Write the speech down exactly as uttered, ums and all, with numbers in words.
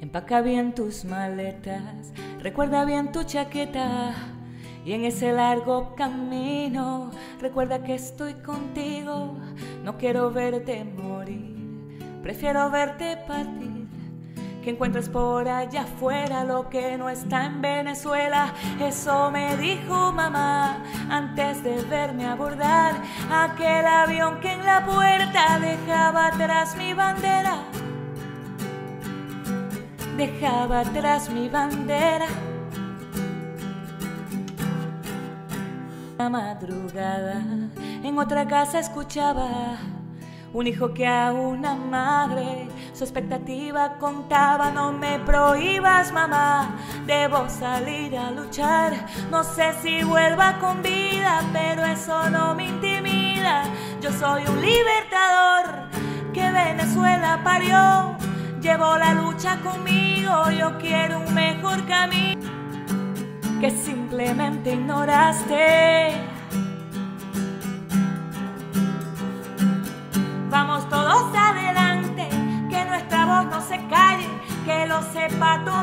Empaca bien tus maletas, recuerda bien tu chaqueta. Y en ese largo camino, recuerda que estoy contigo. No quiero verte morir, prefiero verte partir. Que encuentres por allá afuera lo que no está en Venezuela. Eso me dijo mamá antes de verme abordar aquel avión que en la puerta dejaba atrás mi bandera. Dejaba atrás mi bandera. La madrugada en otra casa escuchaba un hijo que a una madre su expectativa contaba. No me prohíbas, mamá, debo salir a luchar. No sé si vuelva con vida, pero eso no me intimida. Yo soy un libertador que Venezuela parió. Llevo la lucha conmigo, yo quiero un mejor camino que simplemente ignoraste. Vamos todos adelante, que nuestra voz no se calle, que lo sepa todo.